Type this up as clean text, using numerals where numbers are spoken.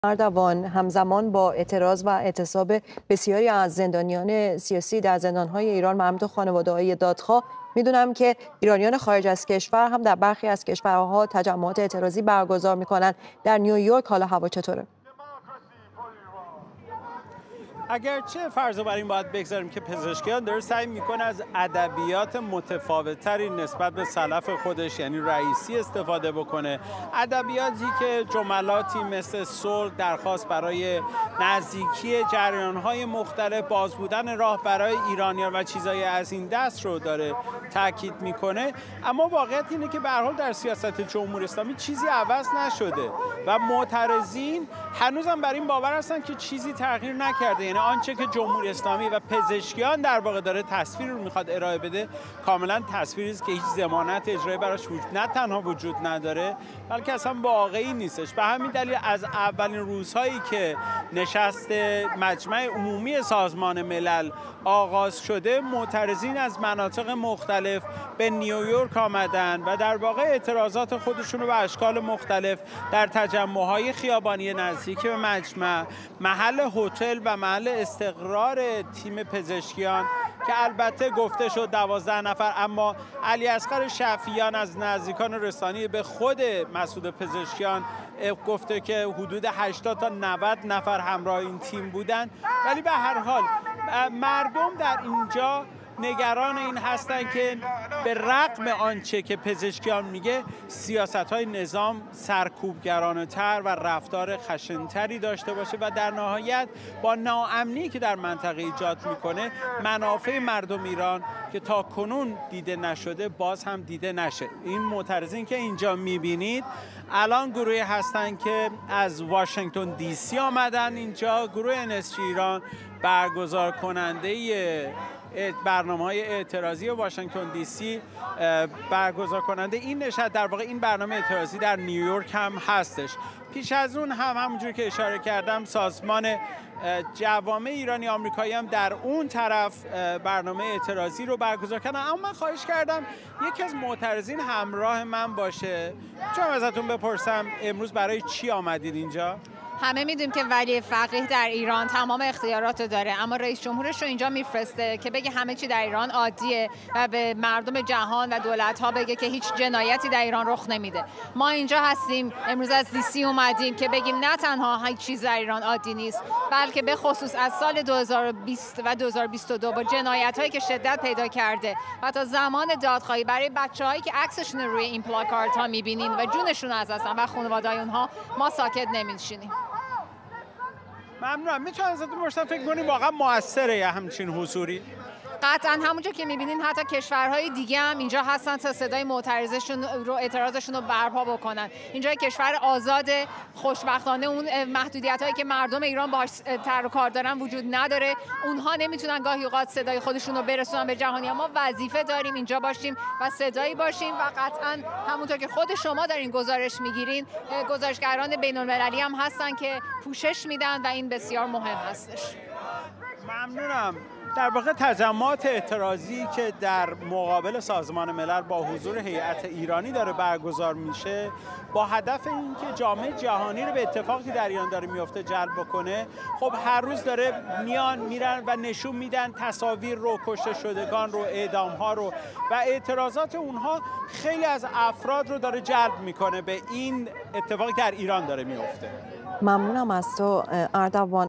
اردوان همزمان با اعتراض و اعتصاب بسیاری از زندانیان سیاسی در زندان‌های ایران مربوط به خانواده‌های دادخواه، میدونم که ایرانیان خارج از کشور هم در برخی از کشورها تجمعات اعتراضی برگزار میکنن. در نیویورک حالا هوا چطوره؟ اگرچه فرض رو بر این باید بگذاریم که پزشکیان داره سعی میکنه از ادبیات متفاوت‌تری نسبت به سلف خودش یعنی رئیسی استفاده بکنه، ادبیاتی که جملاتی مثل صلح، درخواست برای نزدیکی جریان‌های مختلف، باز بودن راه برای ایرانیان و چیزایی از این دست رو داره تاکید میکنه. اما واقعیت اینه که به هر حال در سیاست جمهوری اسلامی چیزی عوض نشده و معترضین هنوزم بر این باور هستن که چیزی تغییر نکرده. یعنی آنچه که جمهوری اسلامی و پزشکیان در واقع داره تصویر رو میخواد ارائه بده، کاملا تصویری است که هیچ ضمانت اجرایی براش نه تنها وجود نداره بلکه اصلا واقعی نیستش. به همین دلیل از اولین روزهایی که نشست مجمع عمومی سازمان ملل آغاز شده، معترضین از مناطق مختلف به نیویورک آمدن و در واقع اعتراضات خودشون رو به اشکال مختلف در تجمع‌های خیابانی نزدیک به مجمع، محل هتل و محل استقرار تیم پزشکیان که البته گفته شد 12 نفر، اما علی اصغر شفیعیان از نزدیکان رسانه‌ای به خود مسعود پزشکیان گفته که حدود 80 تا 90 نفر همراه این تیم بودن. ولی به هر حال مردم در اینجا نگران این هستند که به رغم آنچه که پزشکیان میگه سیاست‌های نظام سرکوبگرانه‌تر و رفتار خشن‌تری داشته باشه و در نهایت با ناامنی که در منطقه ایجاد میکنه منافع مردم ایران که تا کنون دیده نشده باز هم دیده نشه. این معترضین که اینجا میبینید الان گروهی هستن که از واشنگتن دی سی آمدن اینجا، گروه NSG ایران برگزار کننده برنامه‌های اعتراضی واشنگتن دی سی برگزار کننده این نشست. در واقع این برنامه اعتراضی در نیویورک هم هستش. پیش از اون هم همونجوری که اشاره کردم سازمان جوامع ایرانی آمریکایی هم در اون طرف برنامه اعتراضی رو برگزار کردن. اما من خواهش کردم یکی از معترضین همراه من باشه. چون ازتون بپرسم امروز برای چی آمدید اینجا؟ همه میدونیم که ولی فقیه در ایران تمام اختیارات داره، اما رئیس جمهورش رو اینجا میفرسته که بگه همه چی در ایران عادیه و به مردم جهان و دولت‌ها بگه که هیچ جنایتی در ایران رخ نمیده. ما اینجا هستیم امروز از دی سی اومدیم که بگیم نه تنها هیچ چیز در ایران عادی نیست، بلکه به خصوص از سال 2020 و 2022 با جنایت‌هایی که شدت پیدا کرده و تا زمان دادخواهی برای بچه‌هایی که عکسشون روی این پلاکاردها می‌بینین و جونشون از دست و خانواده‌های اونها، ما ساکت نمی‌نشینیم. ممنونم. میتونم ازتون بپرسم فکر کنید واقعا موثره یا همچین حضوری؟ قطعا همونجا که میبینین حتی کشورهای دیگه هم اینجا هستن تا صدای معترضشون رو اعتراضشون رو برپا بکنن. اینجا کشور آزاد، خوشبختانه اون محدودیت هایی که مردم ایران باهاش تر و کار دارن وجود نداره. اونها نمیتونن گاهی اوقات صدای خودشون رو برسونن به جهانی. ما وظیفه داریم اینجا باشیم و صدایی باشیم و قطعا همونطور که خود شما دارین گزارش میگیرین، گزارشگران بین‌المللی هم هستن که پوشش میدن و این بسیار مهم هستش. ممنونم. در واقع تجمعات اعتراضی که در مقابل سازمان ملل با حضور هیئت ایرانی داره برگزار میشه با هدف اینکه جامعه جهانی رو به اتفاقی در ایران داره میفته جلب بکنه. خب هر روز داره میان میرن و نشون میدن تصاویر رو، کشته شدگان رو، اعدام ها رو و اعتراضات اونها خیلی از افراد رو داره جلب میکنه به این اتفاقی در ایران داره میفته. ممنونم از تو اردوان.